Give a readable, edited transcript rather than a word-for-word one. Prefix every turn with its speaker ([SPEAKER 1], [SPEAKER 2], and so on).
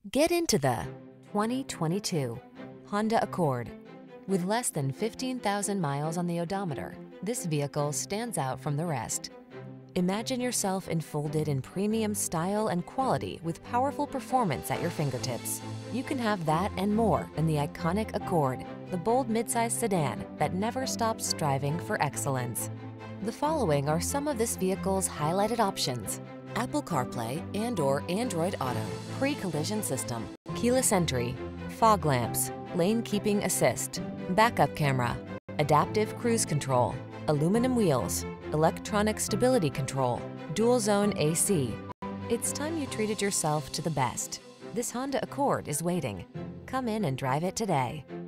[SPEAKER 1] Get into the 2022 Honda Accord. With less than 15,000 miles on the odometer, this vehicle stands out from the rest. Imagine yourself enfolded in premium style and quality with powerful performance at your fingertips. You can have that and more in the iconic Accord, the bold midsize sedan that never stops striving for excellence. The following are some of this vehicle's highlighted options: Apple Carplay and/or Android Auto, pre-collision system, keyless entry, fog lamps, lane keeping assist, backup camera, adaptive cruise control, aluminum wheels, electronic stability control, dual zone AC. It's time you treated yourself to the best. This Honda Accord is waiting. Come in and drive it today.